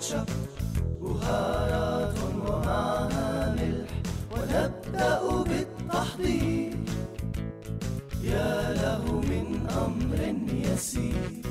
كاتشب، بهارات ومعها ملح، ونبدأ بالتحضير. يا له من أمر يسير.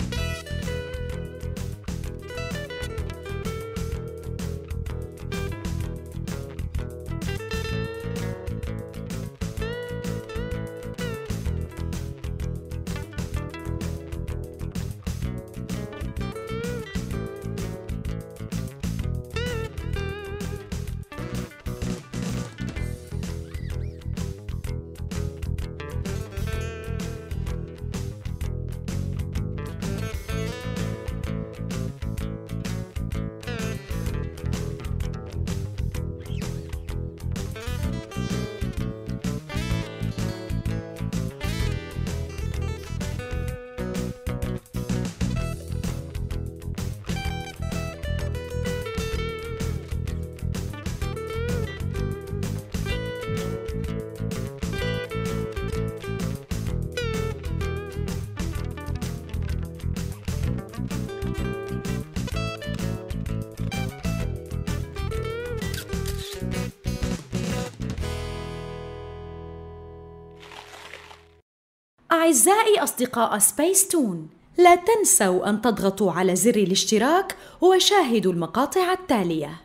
أعزائي أصدقاء سبيس تون، لا تنسوا أن تضغطوا على زر الاشتراك وشاهدوا المقاطع التالية.